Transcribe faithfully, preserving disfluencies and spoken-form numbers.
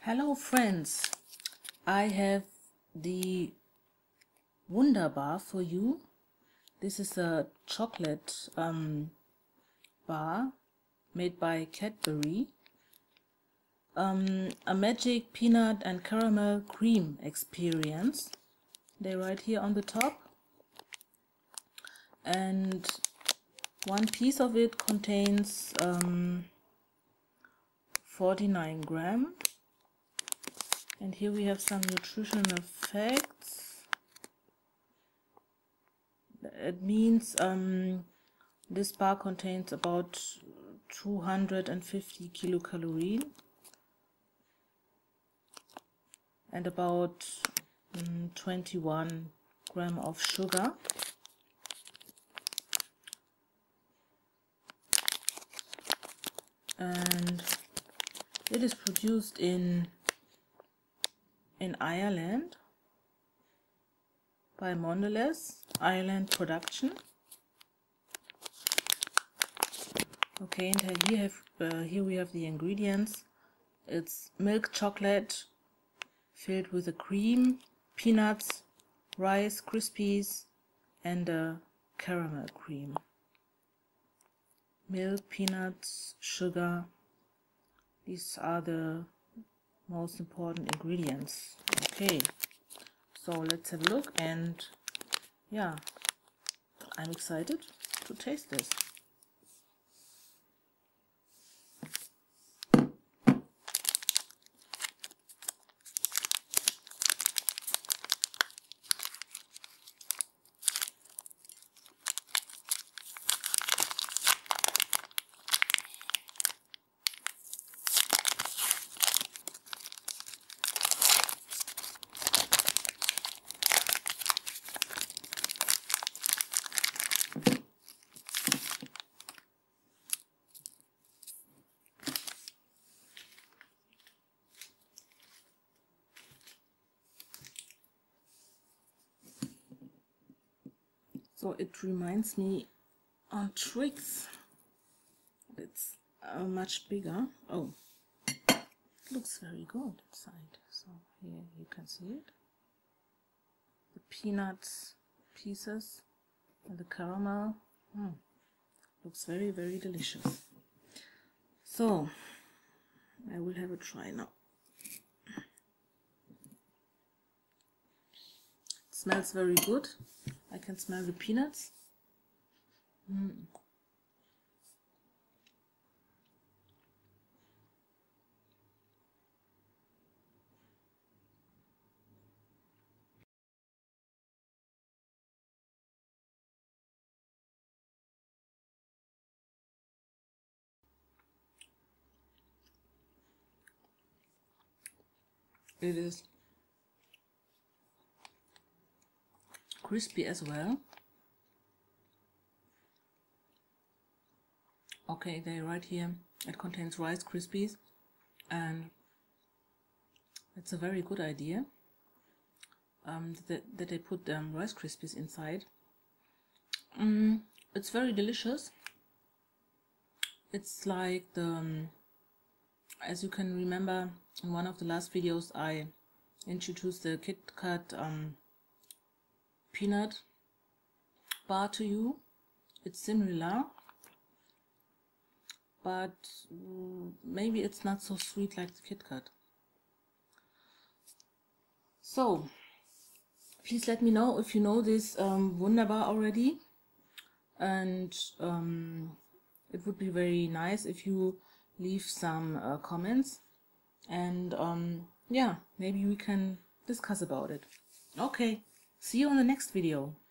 Hello friends, I have the Wunderbar for you. This is a chocolate um, bar made by Cadbury. Um, a magic peanut and caramel cream experience. They write here on the top. And one piece of it contains um, forty-nine grams. And here we have some nutritional facts. It means um, this bar contains about two hundred fifty kilocalories and about um, twenty-one grams of sugar. And it is produced in in Ireland by Mondelez Ireland Production. Okay, and here have uh, here we have the ingredients. It's milk chocolate filled with a cream, peanuts, Rice Krispies, and a caramel cream. Milk, peanuts, sugar. These are the most important ingredients. Okay, so let's have a look, and yeah, I'm excited to taste this. So it reminds me on Trix. It's uh, much bigger. Oh, it looks very good inside. So here you can see it. The peanuts pieces and the caramel. Mm, looks very, very delicious. So I will have a try now. It smells very good. I can smell the peanuts. Mm. It is crispy as well. Okay, they write here it contains Rice Krispies, and it's a very good idea um, that, that they put um, Rice Krispies inside. Mm, it's very delicious. It's like the, um, as you can remember in one of the last videos, I introduced the Kit Kat um, peanut bar to you. It's similar, but mm, maybe it's not so sweet like the Kit Kat. So please let me know if you know this um, Wunderbar already, and um, it would be very nice if you leave some uh, comments, and um, yeah, maybe we can discuss about it. Okay, see you on the next video.